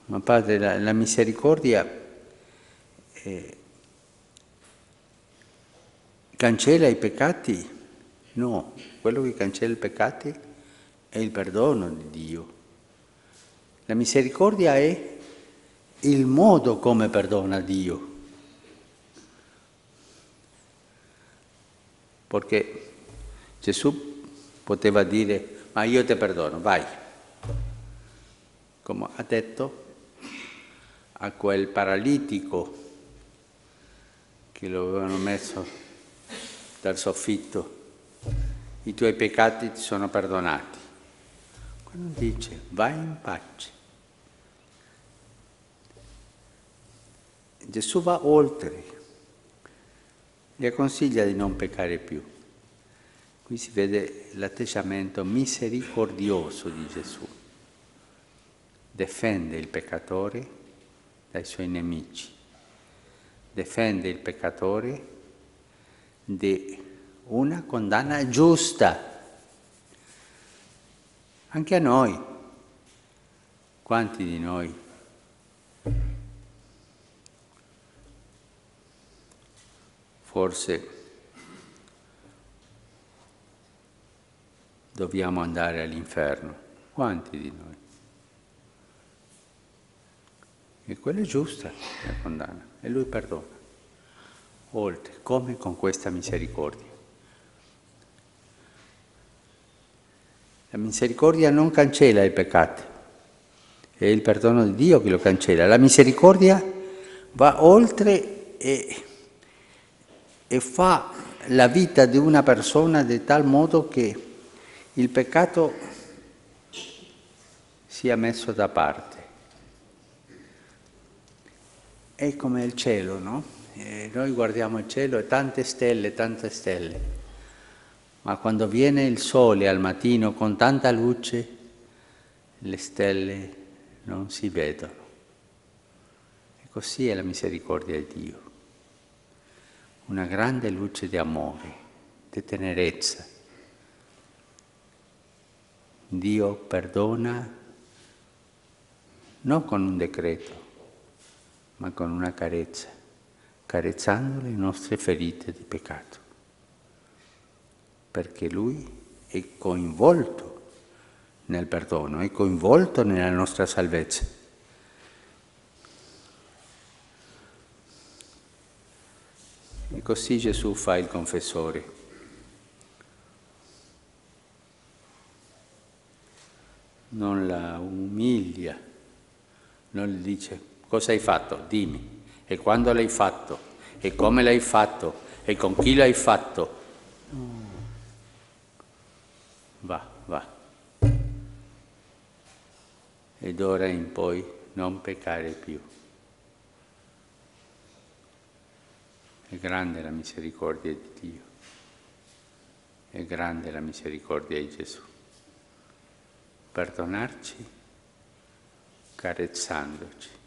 Ma Padre, la misericordia cancella i peccati? No, quello che cancella i peccati è il perdono di Dio. La misericordia è il modo come perdona Dio. Perché Gesù poteva dire, ma io ti perdono, vai. Come ha detto a quel paralitico che lo avevano messo dal soffitto, i tuoi peccati ti sono perdonati. Quando dice, vai in pace. Gesù va oltre, gli consiglia di non peccare più. Qui si vede l'atteggiamento misericordioso di Gesù. Difende il peccatore dai suoi nemici, difende il peccatore di una condanna giusta. Anche a noi, quanti di noi forse dobbiamo andare all'inferno? Quanti di noi? E quella è giusta la condanna, e Lui perdona. Oltre, come con questa misericordia. La misericordia non cancella i peccati, è il perdono di Dio che lo cancella. La misericordia va oltre e fa la vita di una persona di tal modo che il peccato sia messo da parte. È come il cielo, no? Noi guardiamo il cielo e tante stelle, ma quando viene il sole al mattino con tanta luce, le stelle non si vedono. E così è la misericordia di Dio. Una grande luce di amore, di tenerezza. Dio perdona non con un decreto, ma con una carezza, carezzando le nostre ferite di peccato. Perché Lui è coinvolto nel perdono, è coinvolto nella nostra salvezza. E così Gesù fa il confessore. Non la umilia, non gli dice cosa hai fatto, dimmi, e quando l'hai fatto, e come l'hai fatto, e con chi l'hai fatto. Va. Ed d'ora in poi non peccare più. È grande la misericordia di Dio, è grande la misericordia di Gesù. Perdonarci carezzandoci.